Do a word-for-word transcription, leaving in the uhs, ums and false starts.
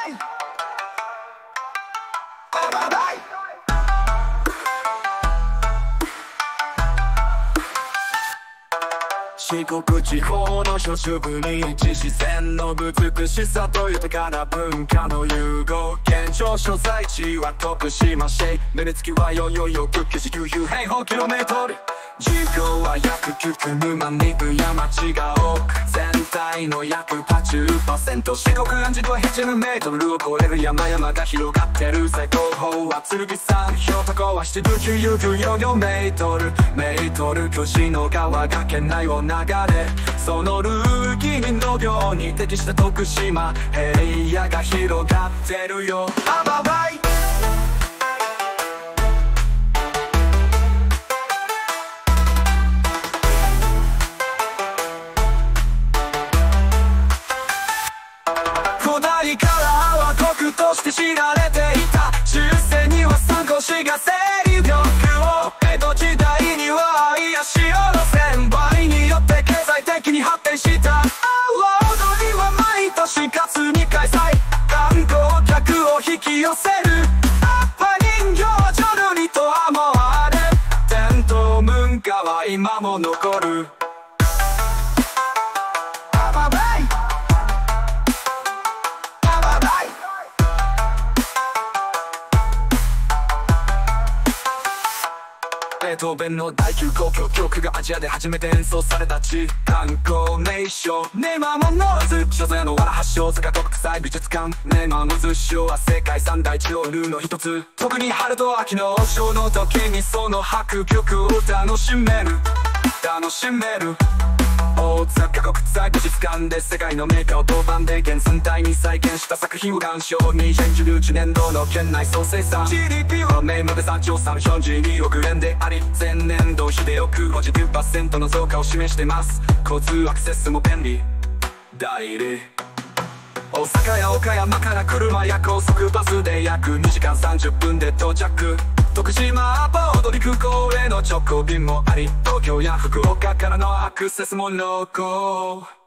四国地方の諸州部に一自然の美しさと豊かな文化の融合。現状所在地は徳島市。目につきはよよよきゅうきゅうきゅう平方キロメートル。人口は約きゅうじゅうまんにんや町が多く、全体の約 はちじゅっパーセント。四国安治とへちじゅうメートルを超える山々が広がってる。最高峰は剣山、標高はななじゅうきゅう、きゅうじゅうよんメートル。メートル巨子の川が県内を流れ、そのルーキー農業に適した徳島平野が広がってるよ。あばばい古代からは国として知られていた。中世には三国志が勢力を、江戸時代には愛や塩の船売によって経済的に発展した。阿波踊りは毎年夏に開催、観光客を引き寄せる。アッパ人形浄瑠璃とはもあれ、伝統文化は今も残る。ベートーベンの第九交響曲がアジアで初めて演奏された地。観光名所ネマモノーズ、所蔵の藁発祥坂国際美術館。ネマモズ賞は世界三大潮流の一つ。特に春と秋のシの時にその迫力を楽しめる楽しめる。大阪国際美術館で世界の名画を銅板で原寸大に再現した作品を鑑賞。にせんじゅういちねん度の県内総生産 ジーディーピー は名までさんちょうさんびゃくよんじゅうにおくえんであり、前年度比で約 ごじゅうきゅうパーセント の増加を示しています。交通アクセスも便利。代理大阪や岡山から車や高速バスで約にじかんさんじゅっぷんで到着。徳島阿波踊り空港への直行便もあり、東京や福岡からのアクセスも濃厚。